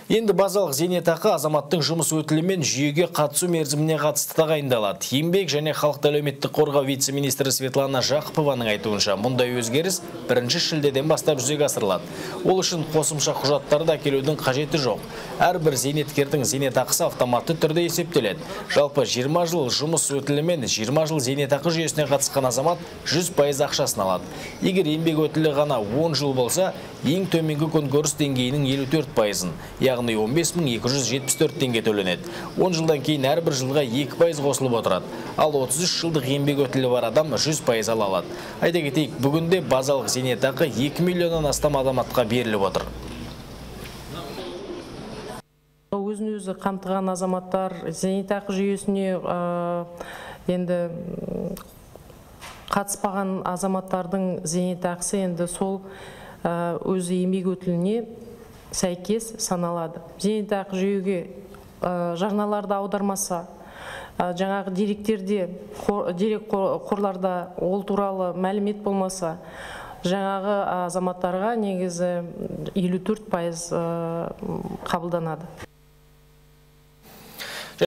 Енді базалық зейнетақы азаматтың жұмыс өтілі мен жүйеге қатысу мерзіміне қатысты тағайындалады. Еңбек және халықты әлеуметтік қорғау вице-министрі Светлана Жақыпованың айтуынша, мұндай өзгеріс 1 шілдеден бастап жүзеге асырылады. Ол үшін қосымша құжаттарды әкелудің қажеті жоқ. Әрбір зейнеткердің зейнетақысы автоматты түрде есептеледі. Жалпы 20 жыл жұмыс өтілі мен 20 жыл зейнетақы жүйесіне қатысқан азамат 100% ақшасын алады. Егер еңбек өтілі ғана 10 жыл болса, ең төменгі күнкөріс деңгейінің 54%-ын, яғни 15.274 теңге төленеді. 10 жылдан кейін әрбір жылға 2% қосылып отырады. Ал 33 жылдық еңбек өтілі бар адам 100% ала алады. Айта кетейік, бүгінде базалық зейнетақы 2 миллионнан астам азаматқа беріліп отыр. Өзін-өзі қамтыған азаматтар зейнетақы жүйесіне енді қатыспаған азаматтардың зейнетақысы енді сол өзі еңбек өтіліне сәйкес саналады. Зейнетақы жүйеге жарналарды аудармаса, жаңағы дерек қорларда ол туралы мәлімет болмаса, жаңағы азаматтарға негізі 54% қабылданады.